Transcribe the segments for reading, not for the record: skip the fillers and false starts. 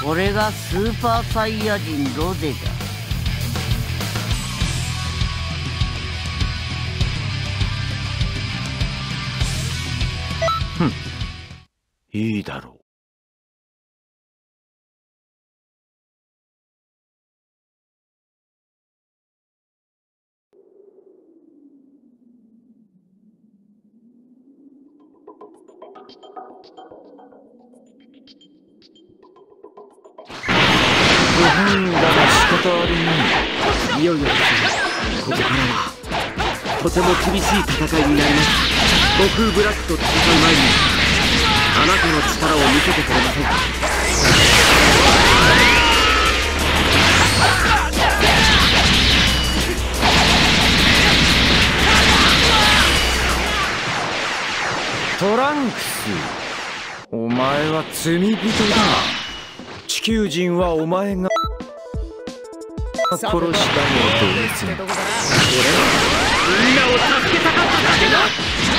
これがスーパーサイヤ人ロゼだ。 ふん、いいだろう。不本意だが仕方あるまい。いよいよです。ここからはとても厳しい戦いになります。悟空ブラックと戦う前にあなたの力を見せてくれませんか。トランクス、お前は罪人だ。地球人はお前が殺したのと別に、俺はみんなを助けたかっただけだ。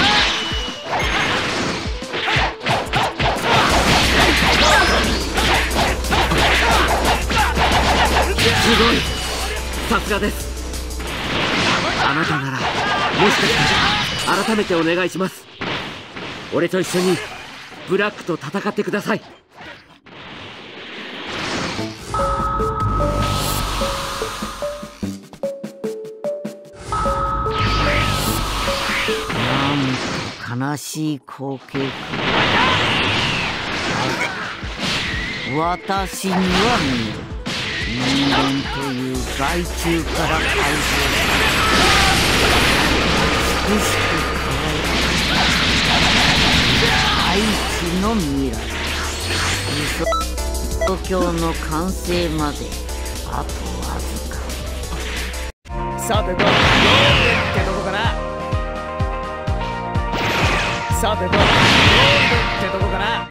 すごい、さすがです。あなたならもしかしたら改めてお願いします。俺と一緒にブラックと戦ってください。 なんと悲しい光景か。私には見える。人間という害虫から解放美しく輝く大地の未来、理想郷の完成まであとわずか。 さてと、ゴールデンってとこかな。さてと、ゴールデンってとこかな。